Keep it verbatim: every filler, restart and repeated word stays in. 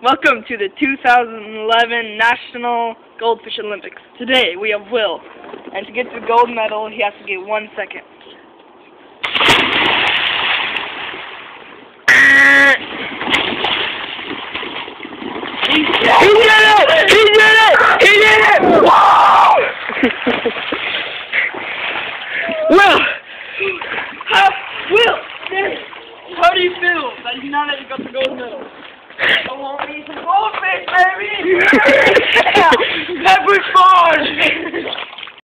Welcome to the two thousand eleven National Goldfish Olympics. Today we have Will, and to get the gold medal he has to get one second. He did it! He did it! He did it! Wow! Will! How, Will! How do you feel that you now that you got the gold medal? I want me some goldfish, baby! Yeah! That was fun!